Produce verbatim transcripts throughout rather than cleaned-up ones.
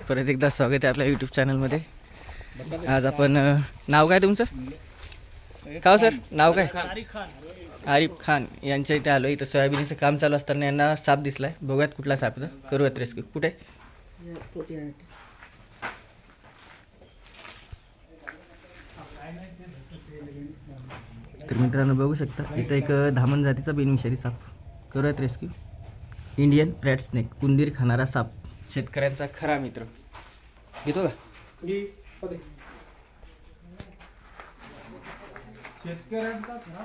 परत एकदा स्वागत आहे आपल्या यूट्यूब चॅनलमध्ये। आज आपण नाव काय तुमचं? का सर नाव काय? आरिफ खान यांच्या इथे आलो। इथं सोयाबीनचं काम चालू असताना यांना साप दिसलाय। बघूयात कुठला साप आहे, करूयात रेस्क्यू। कुठे? तर मित्रांनो बघू शकता इथं एक धामण जातीचा बिनविषारी साप, करूयात रेस्क्यू। इंडियन रॅट स्नेक, कुंदीर खाणारा साप, शेतकऱ्यांचा खरा मित्र। घेतो का? शेतकऱ्यांचा खरा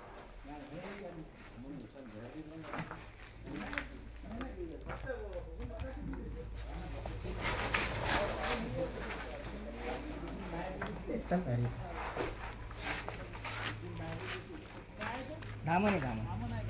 धामण आहे, धामण।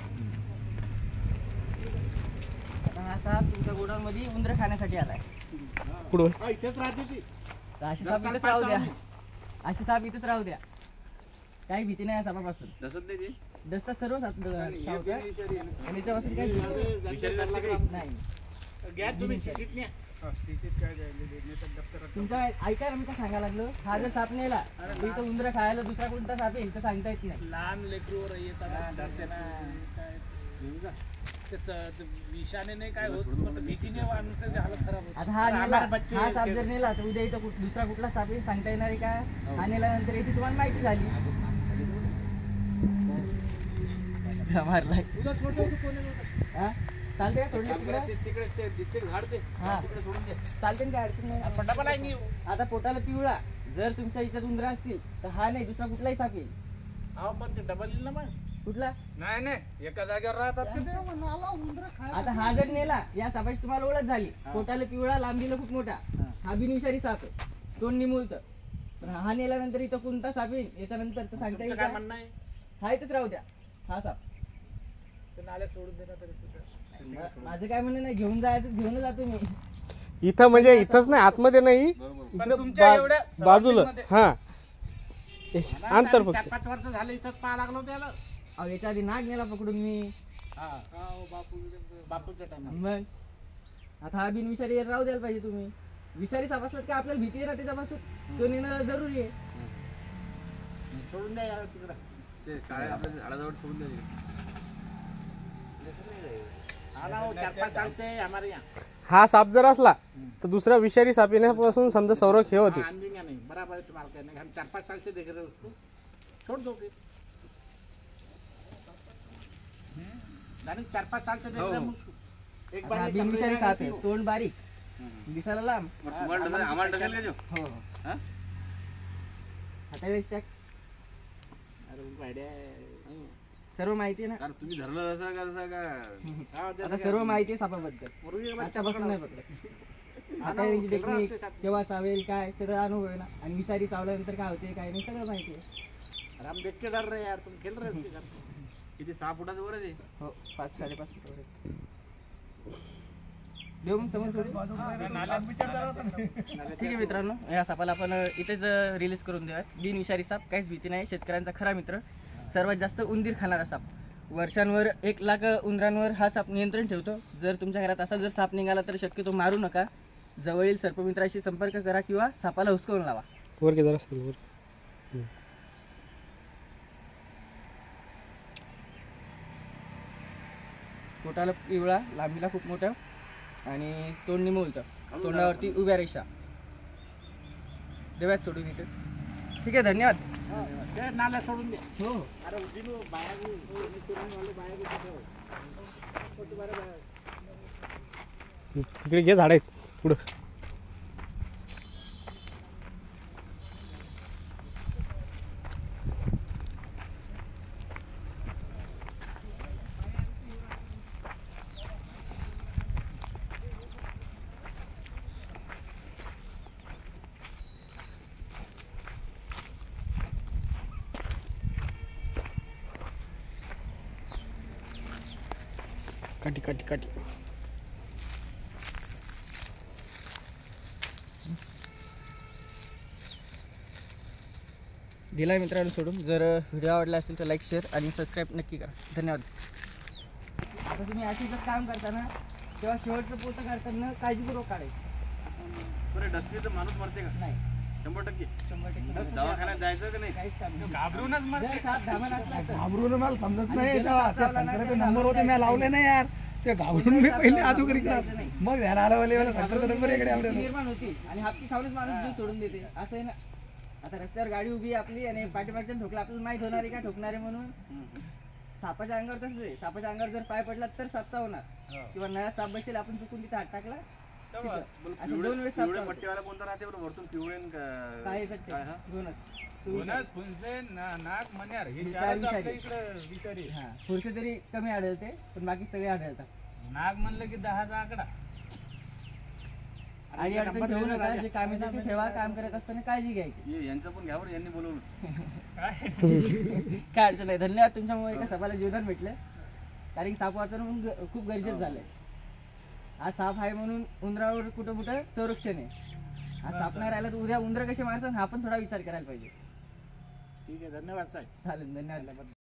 आता हा साप तुमच्या गोडाऊन मध्ये उंदर खाण्यासाठी आलाय। पुढे इथेच राहते ती। अशी साप इथेच राहू द्या, अशी साप इथेच राहू द्या, काही भीती नाही सापापासून। दसत नाही ते, दसता सर्व साप सावत्या आणि त्यापासून काही नाही। गॅस तुम्ही शिशीत न्या, शिशीत काय जायले दप्तरात तुमचा ऐका ना, मी काय सांगायला लागलो, हा जर साप नेला तर इथं उंदर खायला दुसरा कोणता साप येईल तर सांगता येत नाही। लहान लेकरूवर येतात डरते ना, काय घेऊन जा ते विषाने नाही काय होत, पण भीतीने माणसाची हालत खराब होते। आता हा नेला, हा साप जर नेला तर उद्या इथं दुसरा कुठला साप येईल सांगता येणार आहे का? हा नेल्यानंतर याची तुम्हाला माहिती झाली। मारलाय हा चालते का? सोडले तिकडे तिकडे ते दिसते झाड ते, हा तिकडे सोडून दे, चालते काय अडचण नाही। पण डबल आहे नी। आता पोटाला पिवळा जर तुमच्या इच्छात उंदरा असतील तर हा नाही दुसरा कुठलाही साप येईल। अहो पण ते डबल येईल ना मग। कुठला? नाही नाही एका जागेवर राहतात ते। आता हा जर नेला, या सापाची तुम्हाला ओळख झाली, पोटाला पिवळा, लांबीला खूप मोठा, हा बिनविषारी साप आहे, तोंड निमुळतं। पण हा नेल्यानंतर इथं कोणता साप येईल याच्यानंतर तर सांगता येईल काय का? म्हणणं आहे? हा इथंच राहू द्या हा साप। ते नाल्या सोडून देणार तरी सुद्धा माझं काय म्हणणं नाही, घेऊन जायचं घेऊन जातो मी इथं, म्हणजे इथंच नाही, आतमध्ये नाही, पण तुमच्या एवढ्या बाजूला। हा अंतर चार फक्त पाच वर्ष झाले इथंच पाहा लागलो त्याला। अहो याच्या आधी नाग नेला पकडून मी। हा बापू बापूच्या टाइम मग आता हा बिनविषारी राहू द्यायला पाहिजे तुम्ही। विषारी साप असला का आपल्याला भीती आहे ना त्याच्यापासून, तो नेणं जरुरी आहे। सोडून द्या याला तिकडं, ते काय आपल्या झाडाजवळ सोडून द्या। चार पाच साल से हमारे यहाँ हा साप जर असला तर दुसरा विषारी साप येण्यापासून समजा संरक्षण हे होते। नहीं बराबर है तुम्हारा कहने, हम चार पाँच साल से देख रहे हैं उसको, छोड़ दो फिर। नहीं चार पाँच साल से देख रहे हैं उसको। एक बार बिनविषारी साप आहे, तोंड बारीक, दिसायला लांब। हमारा डसल का जो हो हाँ आता स्टॅक अरे उनको आइडिया है, सर्व माहिती आहे ना। कारण तुम्ही धरलं जसं का जसं का आता सर्व माहिती आहे सापाबद्दल, आतापासून नाही पकडत। आता याची टेक्निक केव्हा चावेल काय सगळं अनुभव आहे ना, आणि विषारी चावल्यानंतर काय होते काय नाही सगळं माहिती आहे। अरे हम देख के डर रहे यार, तुम खेल रहे हो किती सहा फुटाचं वर आहे। हो पाच साडेपाच फुट देऊ मग समज। ठीक आहे मित्रांनो, या सापाला आपण इथेच रिलीज करून देऊयात। बिनविषारी साप, काहीच भीती नाही, शेतकऱ्यांचा खरा मित्र, सर्वात जास्त उंदीर खाणारा साप। वर्षांवर एक लाख उंदरांवर हा साप नियंत्रण ठेवतो। जर तुमच्या घरात असा जर साप निघाला तर शक्यतो मारू नका, जवळील सर्पमित्राशी संपर्क करा किंवा सापाला हुसकवून लावा। वर किती असतील वर पोटाला पिवळा, लांबीला खूप मोठा आणि तोंड निमुळतं, तोंडावरती उभ्या रेषा। देवात सोडून इथे। ठीक आहे, धन्यवाद। नाला सोडून दे। हो अरे उदिनो बाया भी तुरंत वाले बाया भी तिथे छोटे बारे बाया तिकडे घे झाड आहेत पुढं। काटी काटी काटी दिला मित्रांनो सोडून। जर व्हिडिओ आवडला असेल तर लाईक शेअर आणि सबस्क्राईब नक्की करा। धन्यवाद। आता तुम्ही अशीच काम करताना तेव्हा शेवटचं पोतं करताना काळजीपूर्वक काढायचं। बरं डस्कीचं माणूस मरते का नाही शंभर टक्के शंभर टक्के दवाखान्यात जायचं का नाही काहीच काम नाही. घाबरूनच मरते. जर साप धामण असला तर घाबरून मला समजत आणि नाही गेला तेव्हा साप त्या चावला ना, संत्र्याचे त्याला नंबर होते मी घाबरून लावले नाही यार ते घाबरून मी पहिले आधुकरी जायचं नाही. मग ध्यान आलं वाले वाले संत्र्याचा नंबर इकडे भीती आपल्याला निर्माण होती आणि हापकी खाऊनच माणूस जीव सोडून देते असं आहे ना. आता रस्त्यावर गाडी उभी आहे आपली आणि पाठीमागच्या ठोकला आपल्याला माहित होणार आहे का ठोकणार आहे म्हणून. सापाच्या अंगावर तसंच आहे. सापाच्या अंगावर जर पाय पडला तर साप चावणार किंवा नळ्यात साप बसेल आपण चुकून तिथे हात टाकला तेव्हा तिथं. असे दोन वेळेस साप पिवळे चावतात. पट्टीवाला कोणता राहते बरं वरतून पिवळे न का- काय सत्य काय हा? दोनच तू पुन्हा विचार. फुंसे ना- नाक मन्यार हे हे चारच चार आपल्या विषारी. इकडे विषारी. हा पुरुष तरी कमी आढळते पण बाकी सगळे आढळतात. नाक म्हणलं की दहाचा आकडा. आणि अडचण ठेवू नका जे कामाचं ते ठेवा. काम करत असताना काळजी घ्यायची. ये, यांचं पण घ्यावर यांनी बोलवलं काय अडचण नाही. धन्यवाद तुमच्यामुळे एका सापाला जीवदान भेटलं. कारण की साप वाचवणं म्हणून ग- खूप गरजेचं झालंय. आज साप आहे म्हणून उंदरावर कुठं कुठं संरक्षण आहे. आज साप नाही राहिला तर उद्या उंदर कसे मारतात हा पण थोडा विचार करायला पाहिजे. ठीक आहे धन्यवाद साहेब. चालेल धन्यवाद.